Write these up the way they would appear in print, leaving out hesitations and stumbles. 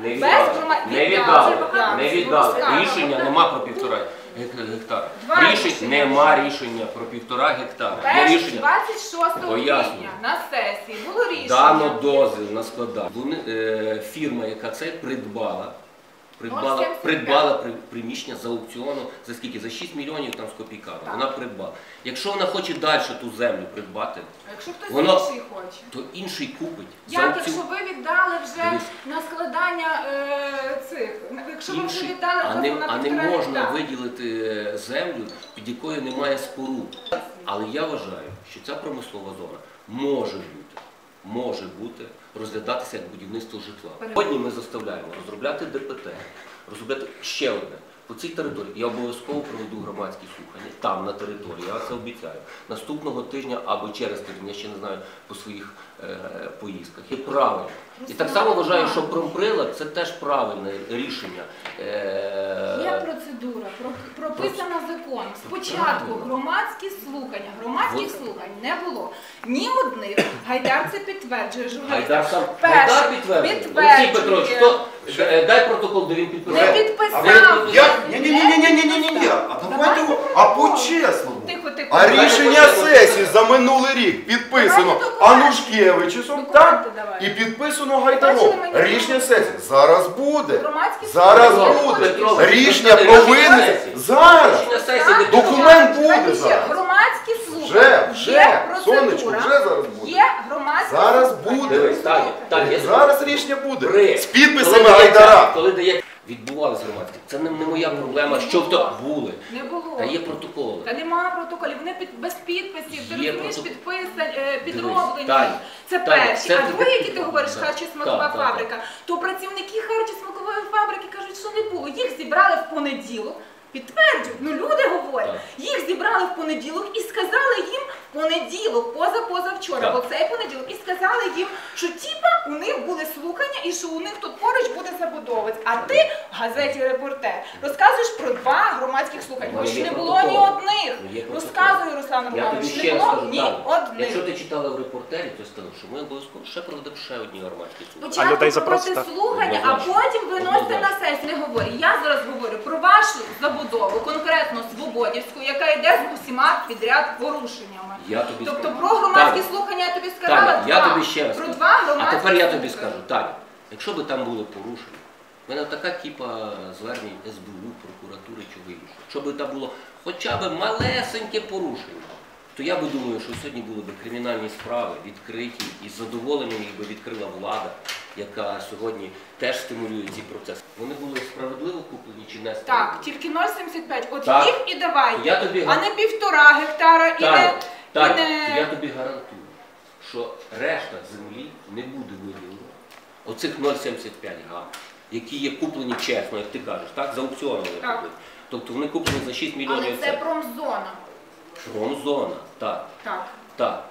Не віддали. Рішення нема про 1,5 гектара. Нема рішення про 1,5 гектара. Є рішення. 26 квітня на сесії було рішення. Дано дозвіл на складання. Фірма, яка це придбала приміщення за аукціону, за скільки? За 6 мільйонів там з копійками. Вона придбала. Якщо вона хоче далі ту землю придбати, якщо хтось інший хоче, то інший купить. Як, якщо ви віддали вже на складання цих, якщо ви вже віддали дозвіл на 1,5 А не можна гектара виділити землю, під якою немає споруд. Але я вважаю, що ця промислова зона може бути розглядатися як будівництво житла. Сьогодні ми заставляємо розробляти ДПТ, розробляти ще одне. По цій території я обов'язково проведу громадські слухання, там на території, я це обіцяю, наступного тижня або через тиждень, я ще не знаю по своїх поїздках. І правильно. І так само вважаю, що промприлад – це теж правильне рішення. Є процедура, прописана законом. Спочатку громадські слухання. Громадських слухань не було. Ні одних. Гайдар це підтверджує. Гайдар підтверджує. Олексій Петрович, дай протокол, де він підписав. Не підписав. Ні-ні-ні. А по-чесному. А рішення сесії за минулий рік підписано Анушкевичем, так? І підписано Гайдаром. Рішення сесії зараз буде. Зараз буде. Рішення повинне. Зараз. Документ буде зараз. Громадські слухання. Вже. Сонечко, вже зараз буде. Є громадські зараз буде. Зараз рішення буде. З Коли підписами Гайдара. Відбувалися громадські. Це не моя проблема, що то були. Не було. Та є протоколи. Та немає протоколів, вони без підписів, ти розумієш, підроблені. Це Таня, перші. А другі, які ти говориш, харчо-смакова фабрика, то працівники харчо-смакової фабрики кажуть, що не було. Їх зібрали в понеділок, підтверджують, ну люди говорять, їх зібрали в понеділок і сказали їм в понеділок, позавчора, бо цей понеділок, і сказали їм, що тіпа у них були слухання і що у них тут поруч буде забудовець. А ти в газеті «Репортер» розказуєш про 2 громадських слухання, хоч не було ні одних. Розказую, Руслан Романович, не було ні одних. Якщо ти читала в «Репортері», то скажу, що ми обов'язково ще проведемо ще одні громадські слухання. Спочатку проводити слухання, а потім виносити на сесію. Не говорю. Я зараз говорю про вашу забудову, конкретно Свободівську, яка йде з усіма підряд порушеннями. Тобто про громадські слухання я тобі сказала, Таня, я тобі ще раз про скажу. 2 громадські слухання. А тепер я тобі скажу, Таня, якщо б там були порушення, в мене така кіпа звернень СБУ, прокуратури, чого іншого. Якщо б там було хоча б малесеньке порушення, то я би думаю, що сьогодні були б кримінальні справи відкриті і з задоволенням їх би відкрила влада, яка сьогодні теж стимулює ці процеси. Вони були справедливо куплені чи не справедливо? Так, тільки 0,75. От їх і давайте, а не 1,5 гектара і не... Я тобі гарантую, що решта землі не буде виділена. Оцих 0,75 га, які є куплені чесно, як ти кажеш, так? За аукціоном вони куплені. Тобто вони куплені за 6 мільйонів. Але це промзона. Промзона, так. Так.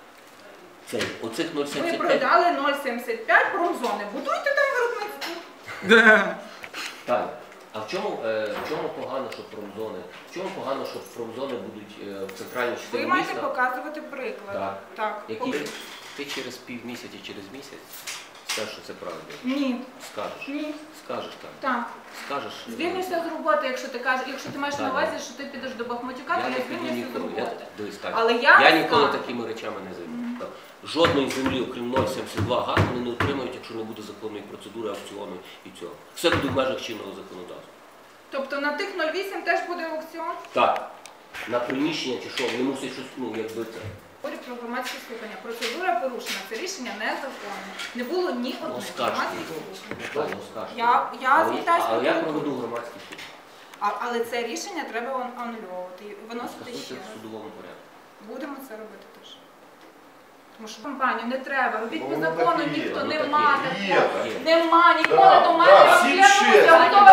Оцих 0,75. Ви продали 0,75 промзони. Будуйте там виробництво. Так. А в чому погано, що промзони? В чому погано, що промзони будуть в центральній частині міста? Ви маєте показувати приклад. Так. Ти через півмісяця, через місяць скажеш, що це правда? Ні. Скажеш? Ні. Скажеш так? Так. Скажеш? Звільнюся з роботи, якщо ти маєш на увазі, що ти підеш до Бахмутюка, то я звільнюся з роботи. Але я ніколи такими речами не займаюся. Жодної землі, окрім 0,72 га, вони не отримають, якщо не буде законної процедури, аукціону і цього. Все буде в межах чинного законодавства. Тобто на тих 0,8 теж буде аукціон? Так. На приміщення чи що, вони мусять щось, якби це. Говорю про громадські слухання. Процедура порушена, це рішення незаконне. Не було ні одних громадських слухань. Я звертаюся Але я проведу громадські слухання. Але це рішення треба анулювати і виносити ще раз. В судовому порядку. Будемо це робити теж. Тому що компанію не треба, робіть по закону, ніхто не має. Нема, ніколи до мене об'єднувався, готова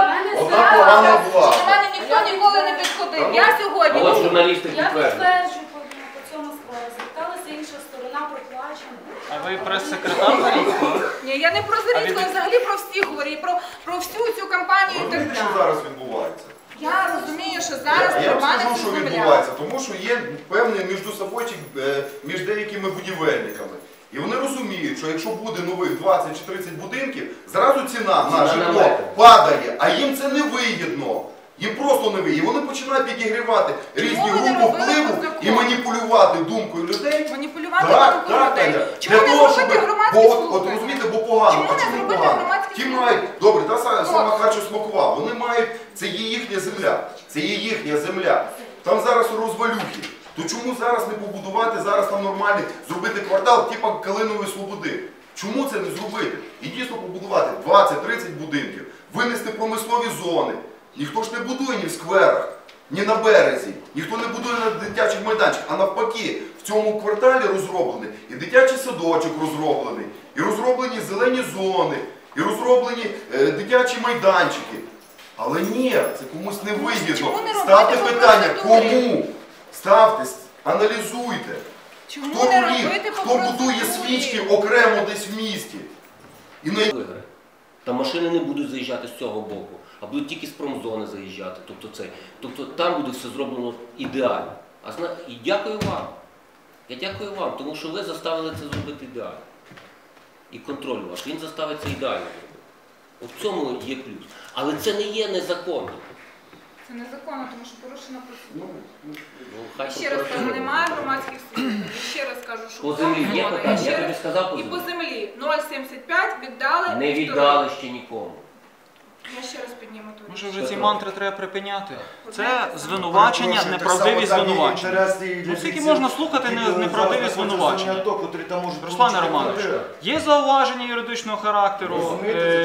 до мене ніхто ніколи не підходив. Я сьогодні... Але журналісти підтверджують. підтверджую по цьому справі. Зверталася інша сторона, проплачена. А ви прес-секретар Зарівського? Ні, я не про Зарівського, взагалі про всіх говорю, про всю цю кампанію і так далі. Що зараз відбувається? Я розумію, що зараз Я вам нормально скажу, що земля. відбувається, тому що є певний міжсобойчик між деякими будівельниками. І вони розуміють, що якщо буде нових 20 чи 30 будинків, зразу ціна на на житло метр падає, а їм це не вигідно. Їм просто не вигідно. І вони починають підігрівати різні ви не групи робили впливу по закону? і маніпулювати думкою людей. Маніпулювати Так, думкою так, людей. Таня. Чому Для не того, зробити щоб, громадські от слухання? розумієте, бо погано. Чому А не чому зробити погано? громадські Ті слухання? мають, добре, та сама От. Харчо Смакова, вони мають, це є їхня земля, це є їхня земля. Там зараз розвалюхи. То чому зараз не побудувати, зараз там нормальний, зробити квартал, типу Калинової Слободи? Чому це не зробити? І дійсно побудувати 20-30 будинків, винести промислові зони. Ніхто ж не будує ні в скверах, ні на березі, ніхто не будує на дитячих майданчиках, а навпаки, в цьому кварталі розроблений і дитячий садочок розроблений, і розроблені зелені зони, і розроблені дитячі майданчики. Але ні, це комусь не вигідно. Чому не робити Ставте по питання, процедурі? кому? Ставте, аналізуйте. Чому Хто не рулів, робити по хто будує процедурі? свічки окремо десь в місті. І на... Виграє. Та машини не будуть заїжджати з цього боку, а будуть тільки з промзони заїжджати. Тобто там буде все зроблено ідеально. І дякую вам. Я дякую вам, тому що ви заставили це зробити ідеально. І контроль ваш, він заставить це ідеально зробити. От в цьому є плюс. Але це не є незаконно. Це незаконно, тому що порушена процедура. Хай І ще раз кажу, прокуратура немає робить. громадських слухань. І ще раз кажу, що По землі є закони. питання? І ще Я тобі раз- сказав по І по землі. землі 0,75 віддали. Не півтори. віддали ще нікому. Я ще раз підніму тут. Може вже ці мантри треба припиняти. Це звинувачення, неправдиві звинувачення. Ну скільки можна слухати неправдиві звинувачення? Руслане Романович, є зауваження юридичного характеру,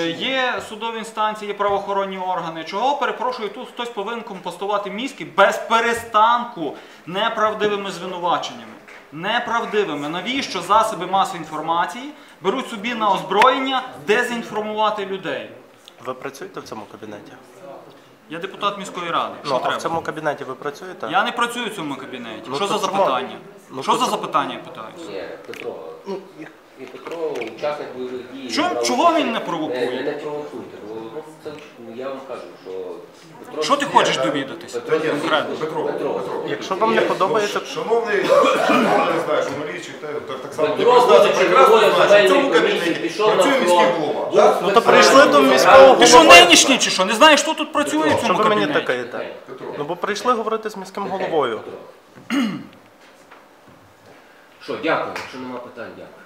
є судові інстанції, є правоохоронні органи. Чого, перепрошую, тут хтось повинен компостувати мізки без перестанку неправдивими звинуваченнями. Неправдивими. Навіщо засоби масової інформації беруть собі на озброєння дезінформувати людей? Ви працюєте в цьому кабінеті? Я депутат міської ради. Що Ну, а треба? в цьому кабінеті ви працюєте? Я не працюю в цьому кабінеті. Ну, Що то за чому? запитання? Ну, Що то за чому? запитання, я питаюся? Ні, Петро. І Петро, учасник бойових дій. Чого він не провокує? Не провокуйте. Бо це, я вам кажу, що... Петро- Що ти хочеш довідатися? Петро, Та ні, Конкретно. Петро. Якщо вам не подобається, Шановний, не знаю, журналіст, чи так само Петро, депутат, будучи прекрасно головою знає, що в цьому земельної комісії, кабінеті пішов на працює міський фронт. голова. Був так? ну то прийшли до міського Ти що, голови. нинішній чи що? Не знаєш, хто тут працює в Що цьому ви мені кабінеті? такаєте? Ну бо прийшли говорити з міським головою. Що, дякую. Якщо нема питань, дякую.